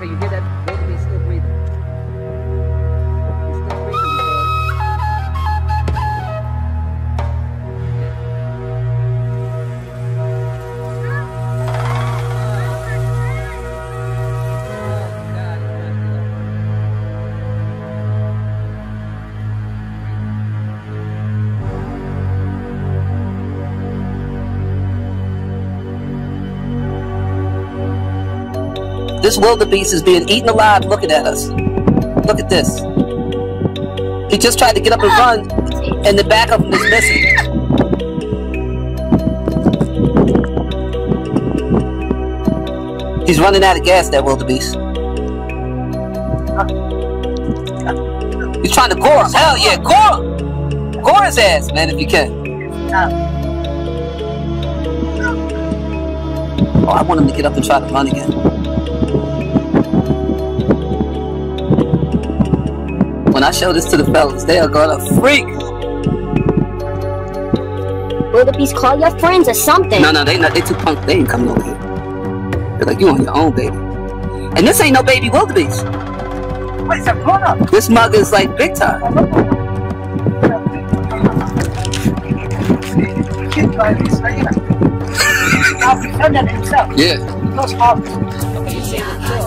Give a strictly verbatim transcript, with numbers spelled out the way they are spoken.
Okay, you hear that? Wildebeest still breathing. He's still breathing This wildebeest is being eaten alive looking at us. Look at this. He just tried to get up and run, and the back of him is missing. He's running out of gas, that wildebeest. He's trying to gore him. Hell yeah, gore him! Gore his ass, man, if you can. Oh, I want him to get up and try to run again. When I show this to the fellas, they are gonna freak. Wildebeest, call your friends or something. No, no, they not. They too punk. They ain't coming over here. They're like, you on your own, baby. And this ain't no baby wildebeest. Wait, it's a grown up. This mug is like big time. Now he found that himself. Yeah. He goes off.